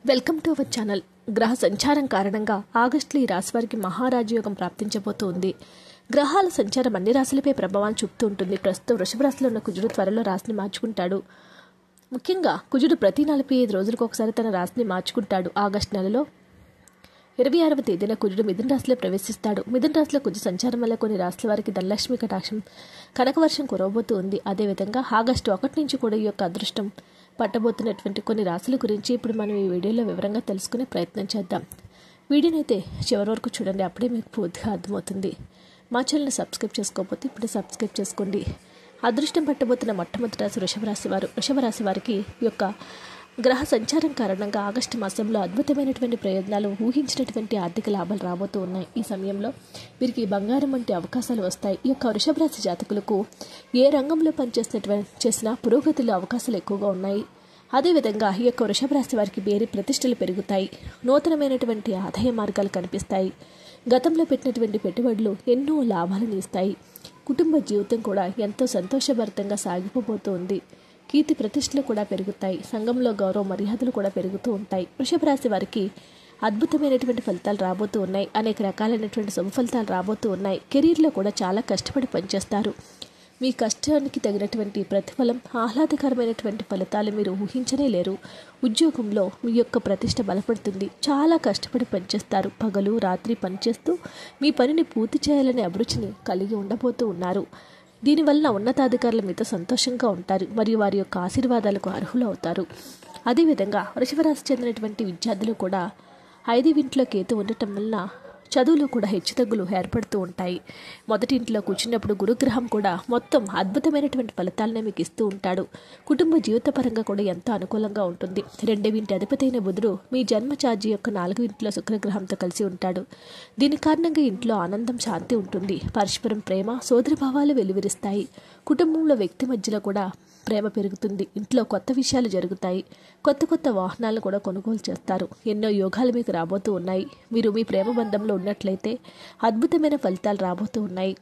Welcome to our channel. గ్రహ సంచారం కారణంగా ఆగస్టులో ఈ రాశి వారికి మహారాజయోగం ప్రాప్తించబోతుంది. గ్రహాల సంచారం అన్ని రాశులపై ప్రభావాన్ని చూపుతూ ఉంటుంది. ప్రస్తుతం వృషభ రాశిలో ఉన్న కుజుడు త్వరలో రాశిని మార్చుకుంటాడు. ముఖ్యంగా కుజుడు ప్రతి 45 రోజులకు ఒకసారి తన రాశిని మార్చుకుంటాడు. ఆగస్టు నెలలో 26వ తేదీన కుజుడు మిథున రాశిలో ప్రవేశిస్తాడు. మిథున రాశిలో కుజు సంచారం వల్ల కొన్ని రాశుల వారికి ధనలక్ష్మి కటాక్షం, కనకవర్షం కురవబోతూ ఉంది. అదేవిధంగా ఆగస్టు 1 నుంచి కూడా ఈ యొక్క అదృష్టం పట్టబోతున్నటువంటి కొన్ని రాశుల గురించి ఇప్పుడు మనం ఈ వీడియోలో వివరంగా తెలుసుకునే ప్రయత్నం చేద్దాం. వీడియోని అయితే చివరి వరకు చూడండి, అప్పుడే మీకు పూర్తిగా అర్థమవుతుంది. మా ఛానల్ని సబ్స్క్రైబ్ చేసుకోకపోతే ఇప్పుడు సబ్స్క్రైబ్ చేసుకోండి. అదృష్టం పట్టబోతున్న మొట్టమొదటి రాశి వృషభ రాశి వారు. వృషభ రాశి వారికి ఈ యొక్క గ్రహ సంచారం కారణంగా ఆగస్టు మాసంలో అద్భుతమైనటువంటి ప్రయోజనాలు, ఊహించినటువంటి ఆర్థిక లాభాలు రాబోతూ ఉన్నాయి. ఈ సమయంలో వీరికి బంగారం వంటి అవకాశాలు వస్తాయి. ఈ యొక్క వృషభ రాశి జాతకులకు ఏ రంగంలో చేసినా పురోగతిలో అవకాశాలు ఎక్కువగా ఉన్నాయి. అదేవిధంగా ఈ యొక్క వృషభ రాశి వారికి పేరు ప్రతిష్టలు పెరుగుతాయి. నూతనమైనటువంటి ఆదాయ మార్గాలు కనిపిస్తాయి. గతంలో పెట్టినటువంటి పెట్టుబడులు ఎన్నో లాభాలను ఇస్తాయి. కుటుంబ జీవితం కూడా ఎంతో సంతోషభరితంగా సాగిపోబోతోంది. కీర్తి ప్రతిష్టలు కూడా పెరుగుతాయి. సంఘంలో గౌరవ మర్యాదలు కూడా పెరుగుతూ ఉంటాయి. వృషభ రాశి వారికి అద్భుతమైనటువంటి ఫలితాలు రాబోతూ ఉన్నాయి. అనేక రకాలైనటువంటి శుభ ఫలితాలు రాబోతూ ఉన్నాయి. కెరీర్లో కూడా చాలా కష్టపడి పనిచేస్తారు. మీ కష్టానికి తగినటువంటి ప్రతిఫలం, ఆహ్లాదకరమైనటువంటి ఫలితాలు మీరు ఊహించనే లేరు. ఉద్యోగంలో మీ యొక్క ప్రతిష్ట బలపడుతుంది. చాలా కష్టపడి పనిచేస్తారు. పగలు రాత్రి పనిచేస్తూ మీ పనిని పూర్తి చేయాలనే అభిరుచిని కలిగి ఉండబోతూ ఉన్నారు. దీనివల్ల ఉన్నతాధికారులు మీతో సంతోషంగా ఉంటారు మరియు వారి యొక్క ఆశీర్వాదాలకు అర్హులు అవుతారు. అదేవిధంగా వృషభ రాశి చెందినటువంటి విద్యార్థులు కూడా 5వ ఇంట్లో కేతు ఉండటం వలన చదువులో కూడా హెచ్చుతగ్గులు ఏర్పడుతూ ఉంటాయి. మొదటి ఇంట్లో కూర్చున్నప్పుడు గురుగ్రహం కూడా మొత్తం అద్భుతమైనటువంటి ఫలితాలనే మీకు ఇస్తూ ఉంటాడు. కుటుంబ జీవిత పరంగా కూడా ఎంతో అనుకూలంగా ఉంటుంది. 2వ ఇంటి అధిపతి అయిన బుధుడు మీ జన్మ ఛార్జీ యొక్క 4వ ఇంట్లో శుక్రగ్రహంతో కలిసి ఉంటాడు. దీని కారణంగా ఇంట్లో ఆనందం, శాంతి ఉంటుంది. పరస్పరం ప్రేమ, సోదర భావాలు వెలువరిస్తాయి. కుటుంబంలో వ్యక్తి మధ్యలో కూడా ప్రేమ పెరుగుతుంది. ఇంట్లో కొత్త విషయాలు జరుగుతాయి. కొత్త వాహనాలను కూడా కొనుగోలు చేస్తారు. ఎన్నో యోగాలు మీకు రాబోతూ ఉన్నాయి. మీరు మీ ప్రేమ బంధంలో ఉన్నట్లయితే అద్భుతమైన ఫలితాలు రాబోతూ ఉన్నాయి.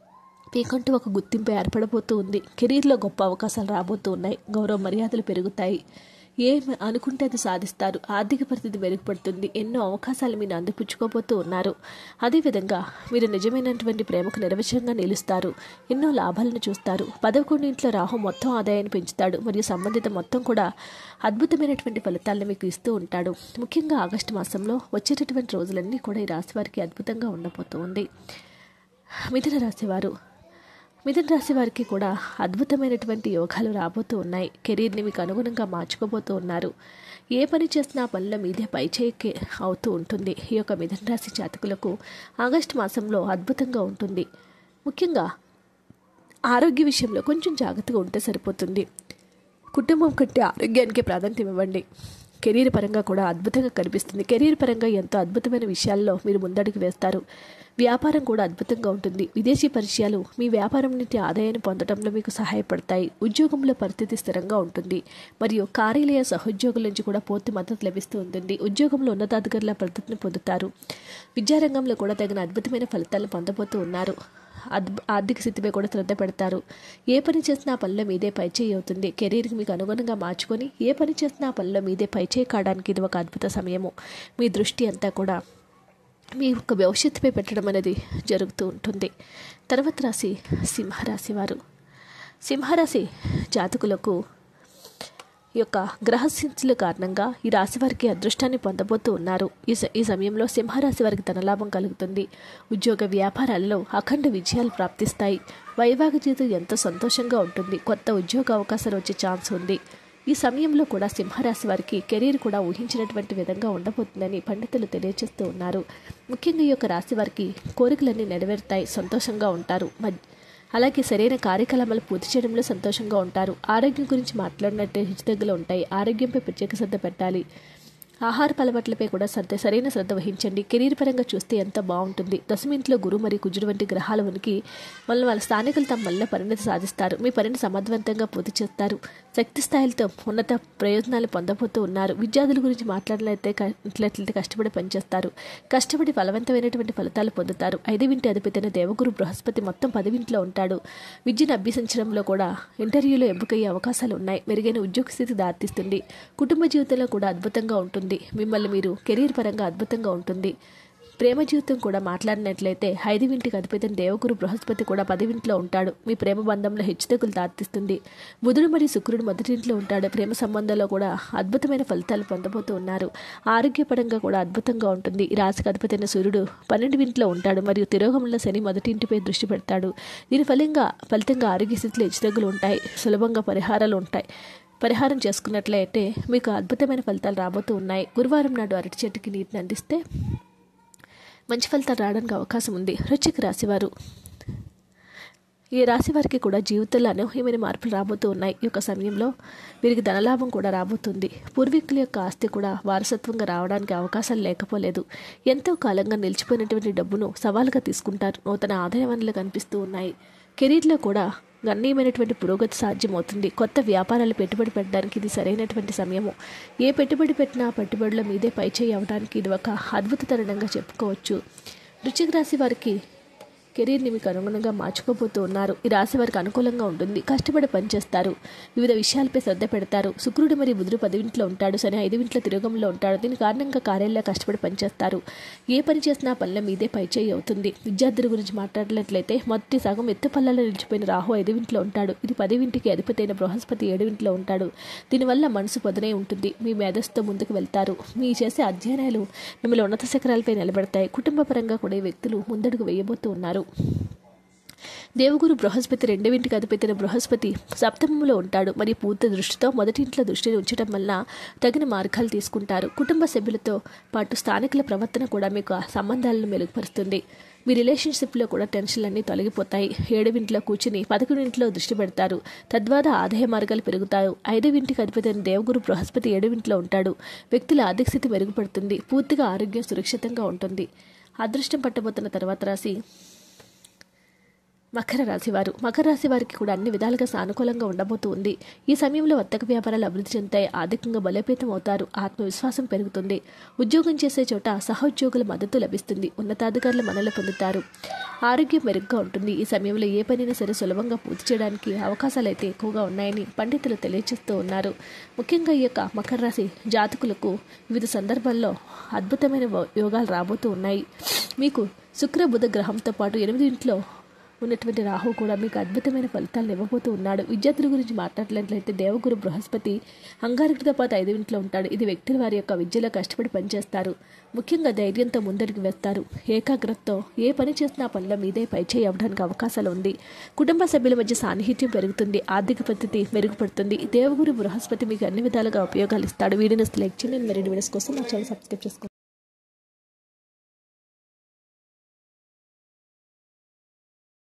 మీకంటూ ఒక గుర్తింపు ఏర్పడబోతూ ఉంది. కెరీర్లో గొప్ప అవకాశాలు రాబోతూ ఉన్నాయి. గౌరవ మర్యాదలు పెరుగుతాయి. ఏమి అనుకుంటే అది సాధిస్తారు. ఆర్థిక పరిస్థితి మెరుగుపడుతుంది. ఎన్నో అవకాశాలు మీరు అందిపుచ్చుకోబోతూ ఉన్నారు. అదేవిధంగా మీరు నిజమైనటువంటి ప్రేమకు నిర్వచనంగా నిలుస్తారు. ఎన్నో లాభాలను చూస్తారు. 11వ ఇంట్లో రాహు మొత్తం ఆదాయాన్ని పెంచుతాడు మరియు సంబంధిత మొత్తం కూడా అద్భుతమైనటువంటి ఫలితాలను మీకు ఇస్తూ ఉంటాడు. ముఖ్యంగా ఆగస్టు మాసంలో వచ్చేటటువంటి రోజులన్నీ కూడా ఈ రాశి వారికి అద్భుతంగా ఉండబోతూ ఉంది. మిథున రాశి వారికి కూడా అద్భుతమైనటువంటి యోగాలు రాబోతూ ఉన్నాయి. కెరీర్ని మీకు అనుగుణంగా మార్చుకోబోతూ ఉన్నారు. ఏ పని చేసినా పనుల మీదే పైచేయి అవుతూ ఉంటుంది. ఈ యొక్క మిథున రాశి జాతకులకు ఆగస్టు మాసంలో అద్భుతంగా ఉంటుంది. ముఖ్యంగా ఆరోగ్య విషయంలో కొంచెం జాగ్రత్తగా ఉంటే సరిపోతుంది. కుటుంబం కంటే ఆరోగ్యానికి ప్రాధాన్యత ఇవ్వండి. కెరీర్ పరంగా కూడా అద్భుతంగా కనిపిస్తుంది. కెరీర్ పరంగా ఎంతో అద్భుతమైన విషయాల్లో మీరు ముందడుగు వేస్తారు. వ్యాపారం కూడా అద్భుతంగా ఉంటుంది. విదేశీ పరిచయాలు మీ వ్యాపారం నుండి ఆదాయాన్ని పొందడంలో మీకు సహాయపడతాయి. ఉద్యోగంలో పరిస్థితి స్థిరంగా ఉంటుంది మరియు కార్యాలయ సహోద్యోగుల నుంచి కూడా పూర్తి మద్దతు లభిస్తూ ఉంటుంది. ఉద్యోగంలో ఉన్నతాధికారుల పద్ధతిని పొందుతారు. విద్యారంగంలో కూడా తగిన అద్భుతమైన ఫలితాలను పొందబోతూ ఉన్నారు. ఆర్థిక స్థితిపై కూడా శ్రద్ధ పెడతారు. ఏ పని చేసినా పనిలో మీదే పైచేయి అవుతుంది. కెరీర్కి మీకు అనుగుణంగా మార్చుకొని ఏ పని చేసినా పనిలో మీదే పైచేయి కావడానికి ఇది ఒక అద్భుత సమయము. మీ దృష్టి అంతా కూడా మీ యొక్క భవిష్యత్తుపై పెట్టడం అనేది జరుగుతూ ఉంటుంది. తర్వాత రాశి సింహరాశి వారు. సింహరాశి జాతకులకు ఈ యొక్క గ్రహస్థితుల కారణంగా ఈ రాశి వారికి అదృష్టాన్ని పొందబోతూ ఉన్నారు. ఈ సమయంలో సింహరాశి వారికి ధనలాభం కలుగుతుంది. ఉద్యోగ వ్యాపారాలలో అఖండ విజయాలు ప్రాప్తిస్తాయి. వైవాహిక జీవితం ఎంతో సంతోషంగా ఉంటుంది. కొత్త ఉద్యోగ అవకాశాలు వచ్చే ఛాన్స్ ఉంది. ఈ సమయంలో కూడా సింహరాశి వారికి కెరీర్ కూడా ఊహించినటువంటి విధంగా ఉండబోతుందని పండితులు తెలియజేస్తూ ఉన్నారు. ముఖ్యంగా ఈ యొక్క రాశి వారికి కోరికలన్నీ నెరవేరుతాయి. సంతోషంగా ఉంటారు. అలాగే సరైన కార్యకలాపాలు పూర్తి చేయడంలో సంతోషంగా ఉంటారు. ఆరోగ్యం గురించి మాట్లాడినట్టే హెచ్చుతగ్గులు ఉంటాయి. ఆరోగ్యంపై ప్రత్యేక శ్రద్ధ పెట్టాలి. ఆహార అలవాట్లపై కూడా సరైన శ్రద్ధ వహించండి. కెరీర్ పరంగా చూస్తే ఎంత బాగుంటుంది. దశమింట్లో గురు మరియు కుజుడు వంటి గ్రహాల ఉనికి వాళ్ళ స్థానికులు తమ వల్ల పరిణతి సాధిస్తారు. మీ పనిని సమర్థవంతంగా పూర్తి చేస్తారు. శక్తి స్థాయిలతో ఉన్నత ప్రయోజనాలు పొందబోతూ ఉన్నారు. విద్యార్థుల గురించి మాట్లాడినట్లయితే కష్టపడి పనిచేస్తారు. కష్టపడి ఫలవంతమైనటువంటి ఫలితాలు పొందుతారు. 5వ ఇంటి అధిపతి దేవగురు బృహస్పతి మొత్తం 10వ ఇంట్లో ఉంటాడు. విద్యను అభ్యసించడంలో కూడా ఇంటర్వ్యూలో ఎంపికయ్యే అవకాశాలు ఉన్నాయి. మెరుగైన ఉద్యోగ స్థితి దారితీస్తుంది. కుటుంబ జీవితంలో కూడా అద్భుతంగా ఉంటుంది. మిమ్మల్ని మీరు కెరీర్ పరంగా అద్భుతంగా ఉంటుంది. ప్రేమ జీవితం కూడా మాట్లాడినట్లయితే 5వ ఇంటికి అధిపతి దేవగురు బృహస్పతి కూడా 10వ ఇంట్లో ఉంటాడు. మీ ప్రేమ బంధంలో హెచ్చుతగ్గులు దారితీస్తుంది. బుధుడు మరియు శుక్రుడు మొదటి ఇంట్లో ఉంటాడు. ప్రేమ సంబంధాల్లో కూడా అద్భుతమైన ఫలితాలు పొందబోతూ ఉన్నారు. ఆరోగ్యపరంగా కూడా అద్భుతంగా ఉంటుంది. ఈ రాశికి అధిపతి అయిన సూర్యుడు 12వ ఇంట్లో ఉంటాడు మరియు తిరోగమనంలో శని మొదటి ఇంటిపై దృష్టి పెడతాడు. దీని ఫలితంగా ఆరోగ్య స్థితిలో హెచ్చుతగ్గులు ఉంటాయి. సులభంగా పరిహారం చేసుకున్నట్లయితే మీకు అద్భుతమైన ఫలితాలు రాబోతూ ఉన్నాయి. గురువారం నాడు అరటి చెట్టుకి నీటిని అందిస్తే మంచి ఫలితాలు రావడానికి అవకాశం ఉంది. వృశ్చిక రాశివారు, ఈ రాశి వారికి కూడా జీవితంలో అనూహ్యమైన మార్పులు రాబోతూ ఉన్నాయి. ఈ యొక్క సమయంలో వీరికి ధనలాభం కూడా రాబోతుంది. పూర్వీకుల యొక్క ఆస్తి కూడా వారసత్వంగా రావడానికి అవకాశాలు లేకపోలేదు. ఎంతో కాలంగా నిలిచిపోయినటువంటి డబ్బును సవాలుగా తీసుకుంటారు. నూతన ఆదాయ వనరులు కనిపిస్తూ ఉన్నాయి. కెరీర్లో కూడా గణనీయమైనటువంటి పురోగతి సాధ్యమవుతుంది. కొత్త వ్యాపారాలు పెట్టుబడి పెట్టడానికి ఇది సరైనటువంటి సమయము. ఏ పెట్టుబడి పెట్టినా పెట్టుబడుల మీదే పైచేయి అవడానికి ఇది ఒక అద్భుత తరుణంగా చెప్పుకోవచ్చు. వృశ్చిక రాశి వారికి కెరీర్ని మీకు అనుగుణంగా మార్చుకోబోతూ ఉన్నారు. ఈ రాశి వారికి అనుకూలంగా ఉంటుంది. కష్టపడి పనిచేస్తారు. వివిధ విషయాలపై శ్రద్ధ పెడతారు. శుక్రుడు మరియు బుధుడు 10వ ఇంట్లో ఉంటాడు. శని 5వ ఇంట్లో తిరోగంలో ఉంటాడు. దీని కారణంగా కార్యాలయంలో కష్టపడి పనిచేస్తారు. ఏ పని చేసినా పనుల మీదే పైచేయి అవుతుంది. విద్యార్థుల గురించి మాట్లాడినట్లయితే మొదటి సగం ఎత్తుపల్లలో నిలిచిపోయిన రాహు 5వ ఇంట్లో ఉంటాడు. ఇది 10వ ఇంటికి అధిపతి అయిన బృహస్పతి 7వ ఇంట్లో ఉంటాడు. దీనివల్ల మనసు పొదనే ఉంటుంది. మీ మేధస్సుతో ముందుకు వెళ్తారు. మీ చేసే అధ్యయనాలు మిమ్మల్ని ఉన్నత శిఖరాలపై నిలబెడతాయి. కుటుంబ పరంగా కూడా ఈ వ్యక్తులు ముందడుగు వేయబోతూ ఉన్నారు. దేవగురు బృహస్పతి 2వ ఇంటికి అధిపతి బృహస్పతి సప్తమంలో ఉంటాడు మరియు పూర్తి దృష్టితో మొదటి ఇంట్లో దృష్టిని ఉంచడం వల్ల తగిన మార్గాలు తీసుకుంటారు. కుటుంబ సభ్యులతో పాటు స్థానికుల ప్రవర్తన కూడా మీకు సంబంధాలను మెరుగుపరుస్తుంది. మీ రిలేషన్షిప్లో కూడా టెన్షన్లన్నీ తొలగిపోతాయి. 7వ ఇంట్లో కూర్చుని 11వ ఇంట్లో దృష్టి పెడతారు. తద్వారా ఆదాయ మార్గాలు పెరుగుతాయి. 5వ ఇంటికి అధిపతి దేవగురు బృహస్పతి 7వ ఇంట్లో ఉంటాడు. వ్యక్తుల ఆర్థిక స్థితి మెరుగుపడుతుంది. పూర్తిగా ఆరోగ్యం సురక్షితంగా ఉంటుంది. అదృష్టం పట్టబోతున్న తర్వాత రాశి మకర రాశివారు. మకర రాశి వారికి కూడా అన్ని విధాలుగా సానుకూలంగా ఉండబోతూ ఉంది. ఈ సమయంలో వర్తక వ్యాపారాలు అభివృద్ధి చెందుతాయి. ఆర్థికంగా బలోపేతం అవుతారు. ఆత్మవిశ్వాసం పెరుగుతుంది. ఉద్యోగం చేసే చోట సహోద్యోగుల మద్దతు లభిస్తుంది. ఉన్నతాధికారుల మన్ననలు పొందుతారు. ఆరోగ్యం మెరుగ్గా ఉంటుంది. ఈ సమయంలో ఏ పనైనా సరే సులభంగా పూర్తి చేయడానికి అవకాశాలు అయితే ఎక్కువగా ఉన్నాయని పండితులు తెలియజేస్తూ ఉన్నారు. ముఖ్యంగా ఈ యొక్క మకర రాశి జాతకులకు వివిధ సందర్భాల్లో అద్భుతమైన యోగాలు రాబోతూ ఉన్నాయి. మీకు శుక్ర బుధ గ్రహంతో పాటు 8వ ఇంట్లో ఉన్నటువంటి రాహు కూడా మీకు అద్భుతమైన ఫలితాలను ఇవ్వబోతూ ఉన్నాడు. విద్యార్థుల గురించి మాట్లాడినట్లయితే దేవగురు బృహస్పతి అంగారకుడితో పాటు 5వ ఇంట్లో ఉంటాడు. ఇది వ్యక్తుల వారి యొక్క విద్యలో కష్టపడి పనిచేస్తారు. ముఖ్యంగా ధైర్యంతో ముందడుగు వేస్తారు. ఏకాగ్రతతో ఏ పని చేసినా పనుల మీదే పైచేయి అవ్వడానికి అవకాశాలు ఉంది. కుటుంబ సభ్యుల మధ్య సాన్నిహిత్యం పెరుగుతుంది. ఆర్థిక పరిస్థితి మెరుగుపడుతుంది. దేవగురు బృహస్పతి మీకు అన్ని విధాలుగా ఉపయోగాలు ఇస్తాడు. వీడియోని లైక్ చేయండి. మరిన్ని వీడియోస్ కోసం మా ఛానల్ సబ్స్క్రైబ్ చేసుకోండి.